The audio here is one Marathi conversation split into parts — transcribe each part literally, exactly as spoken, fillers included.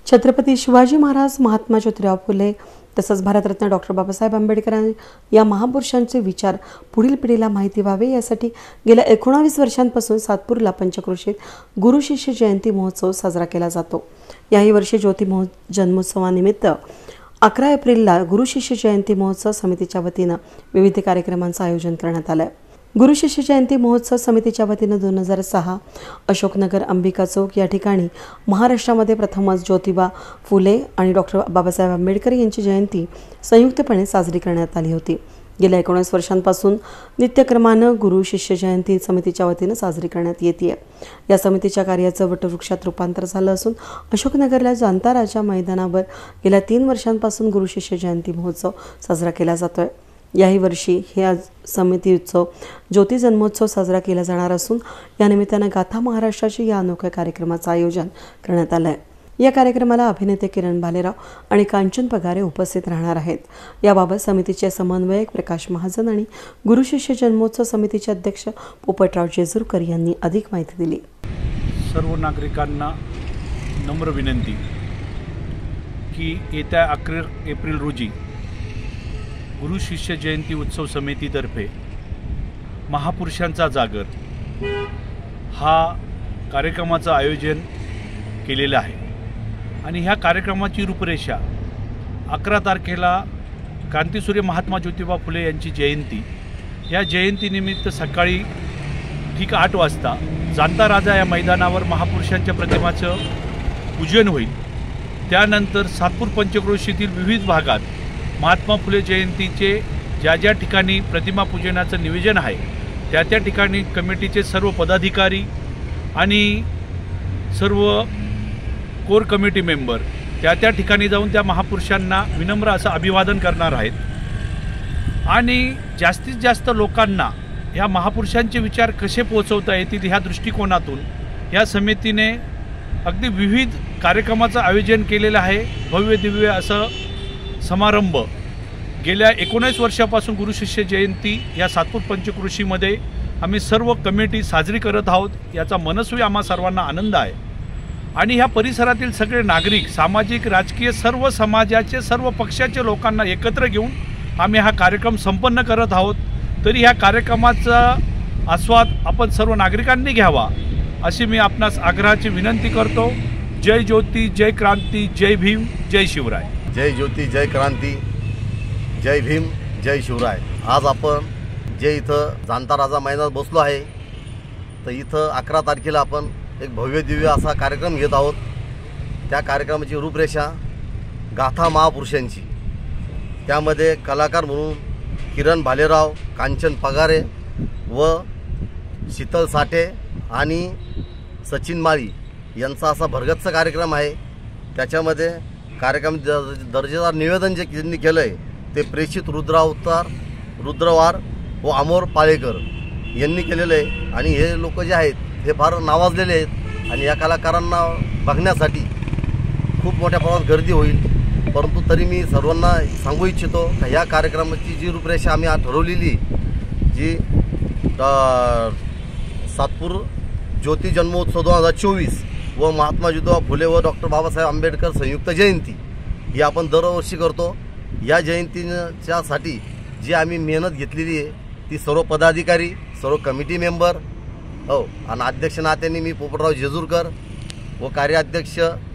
छत्रपती शिवाजी महाराज, महात्मा ज्योतिराव फुले तसंच भारतरत्न डॉक्टर बाबासाहेब आंबेडकर या महापुरुषांचे विचार पुढील पिढीला माहिती व्हावे यासाठी गेल्या एकोणावीस वर्षांपासून सातपूरला पंचक्रोशीत गुरु शिष्य जयंती महोत्सव साजरा केला जातो। याही वर्षी ज्योती जन्मोत्सवानिमित्त अकरा एप्रिलला गुरु शिष्य जयंती महोत्सव समितीच्या वतीनं विविध कार्यक्रमांचं आयोजन करण्यात आलं आहे। गुरु शिष्य जयंती महोत्सव समितीच्या वतीनं दोन हजार सहा अशोकनगर अंबिका चौक या ठिकाणी महाराष्ट्रामध्ये प्रथमच ज्योतिबा फुले आणि डॉक्टर बाबासाहेब आंबेडकर यांची जयंती संयुक्तपणे साजरी करण्यात आली होती। गेल्या एकोणीस वर्षांपासून नित्यक्रमानं गुरु शिष्य जयंती समितीच्या वतीनं साजरी करण्यात येते। या समितीच्या कार्याचं वटवृक्षात रूपांतर झालं असून अशोकनगरला जनता राजा मैदानावर गेल्या तीन वर्षांपासून गुरु शिष्य जयंती महोत्सव साजरा केला जातोय। याही वर्षी हे समिती उत्सव ज्योती जन्मोत्सव साजरा केला जाणार असून या निमित्तानं गाथा महाराष्ट्राची या अनोख्या कार्यक्रमाचं आयोजन करण्यात आलं आहे। या कार्यक्रमाला अभिनेते किरण भालेराव आणि कांचन पगारे उपस्थित राहणार आहेत। याबाबत समितीचे समन्वयक प्रकाश महाजन आणि गुरु शिष्य जन्मोत्सव समितीचे अध्यक्ष पोपटराव जेजुरकर यांनी अधिक माहिती दिली। सर्व नागरिकांना नम्र विनंती की येत्या अकरा एप्रिल रोजी गुरु शिष्य जयंती उत्सव समितीतर्फे महापुरुषांचा जागर हा कार्यक्रमाचं आयोजन केलेलं आहे आणि ह्या कार्यक्रमाची रूपरेषा अकरा तारखेला क्रांतीसूर्य महात्मा ज्योतिबा फुले यांची जयंती, या जयंतीनिमित्त सकाळी ठीक आठ वाजता जाणता राजा या मैदानावर महापुरुषांच्या प्रतिमाचं पूजन होईल। त्यानंतर सातपूर पंचक्रोशीतील विविध भागात महात्मा फुले जयंतीचे ज्या ज्या ठिकाणी प्रतिमा पूजनाचं नियोजन आहे त्या त्या ठिकाणी कमिटीचे सर्व पदाधिकारी आणि सर्व कोर कमिटी मेंबर त्या त्या ठिकाणी जाऊन त्या महापुरुषांना विनम्र असं अभिवादन करणार आहेत आणि जास्तीत जास्त लोकांना ह्या महापुरुषांचे विचार कसे पोहोचवता येतील ह्या दृष्टिकोनातून या समितीने अगदी विविध कार्यक्रमाचं आयोजन केलेलं आहे। भव्य दिव्य असं समारंभ गेल्या एकोणीस वर्षापासून गुरु शिष्य जयंती या सातपूर पंचक्रोशीमध्ये आम्ही सर्व कमिटी साजरी करत आहोत। याचा मनस्वी आम्हा सर्वांना आनंद आहे आणि ह्या परिसरातील सगळे नागरिक, सामाजिक, राजकीय सर्व समाजाचे, सर्व पक्षाचे लोकांना एकत्र घेऊन आम्ही हा कार्यक्रम संपन्न करत आहोत। तरी ह्या कार्यक्रमाचा आस्वाद आपण सर्व नागरिकांनी घ्यावा अशी मी आपणास आग्रहाची विनंती करतो। जय ज्योती, जय क्रांती, जय भीम, जय शिवराय। जय ज्योती, जय क्रांती, जय भीम, जय शिवराय। आज आपण जे इथं जाणता राजा मैदानात बसलो आहे तर इथं अकरा तारखेला आपण एक भव्य दिव्य असा कार्यक्रम घेत आहोत। त्या कार्यक्रमाची रूपरेषा गाथा महापुरुषांची, त्यामध्ये कलाकार म्हणून किरण भालेराव, कांचन पगारे व शीतल साठे आणि सचिन माळी यांचा असा भरगच्च कार्यक्रम आहे। त्याच्यामध्ये कार्यक्रम दर्जेदार निवेदन जे त्यांनी केलं आहे ते प्रेषित रुद्रावतार रुद्रवार व अमोर पाळेकर यांनी केलेलं आहे आणि हे लोक जे आहेत हे फार नावाजलेले आहेत आणि या कलाकारांना बघण्यासाठी खूप मोठ्या प्रमाणात गर्दी होईल। परंतु तरी मी सर्वांना सांगू इच्छितो की या कार्यक्रमाची जी रूपरेषा आम्ही आज ठरवलेली, जी सातपूर ज्योती जन्मोत्सव दोन हजार चोवीस व महात्मा ज्योतिबा फुले व डॉक्टर बाबासाहेब आंबेडकर संयुक्त जयंती ही आपण दरवर्षी करतो। या जयंतीच्यासाठी जी आम्ही मेहनत घेतलेली आहे ती सर्व पदाधिकारी, सर्व कमिटी मेंबर हो आणि अध्यक्ष नात्याने मी पोपटराव जेजुरकर व कार्याध्यक्ष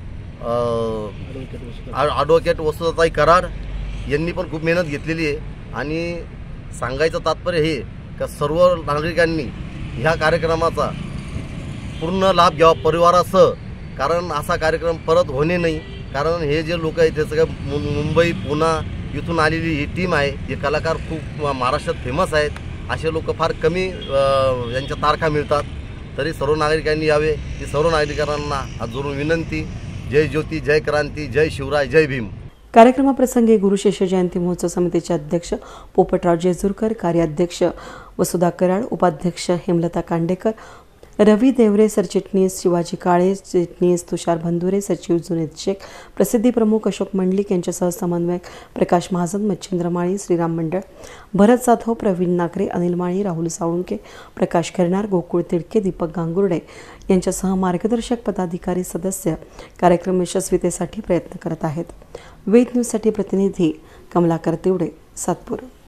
ॲडव्होकेट वसुधाताई कराड यांनी पण खूप मेहनत घेतलेली आहे आणि सांगायचं तात्पर्य हे की सर्व नागरिकांनी ह्या कार्यक्रमाचा पूर्ण लाभ घ्यावा परिवारासह, कारण असा कार्यक्रम परत होणे नाही। कारण हे जे लोक आहेत ते सगळे मुंबई, पुणे इथून आलेली ही टीम आहे। हे कलाकार खूप महाराष्ट्रात फेमस आहेत, असे लोक फार कमी यांच्या तारखा मिळतात। तरी सर्व नागरिकांनी यावे ही सर्व नागरिकांना आज जोडून विनंती। जय ज्योती, जय क्रांती, जय शिवराय, जय भीम। कार्यक्रमाप्रसंगी गुरु शिष्य जयंती महोत्सव समितीचे अध्यक्ष पोपटराव जेजुरकर, कार्याध्यक्ष वसुधा कराड, उपाध्यक्ष हेमलता कांडेकर, रवी देवरे सरचिटणीस, शिवाजी काळे चिटणीस, तुषार भंदुरे सचिव, जुनेद शेख, प्रसिद्धी प्रमुख अशोक मंडलिक यांच्यासह समन्वयक प्रकाश महाजन, मच्छिंद्र माळी, श्रीराम मंडळ, भरत जाधव, प्रवीण नागरे, अनिल माळी, राहुल साळुंके, प्रकाश खैरनार, गोकुळ तिडके, दीपक गांगुर्डे यांच्यासह मार्गदर्शक पदाधिकारी सदस्य कार्यक्रम यशस्वीतेसाठी प्रयत्न करत आहेत. वेद न्यूजसाठी प्रतिनिधी कमलाकर तिवडे, सातपूर.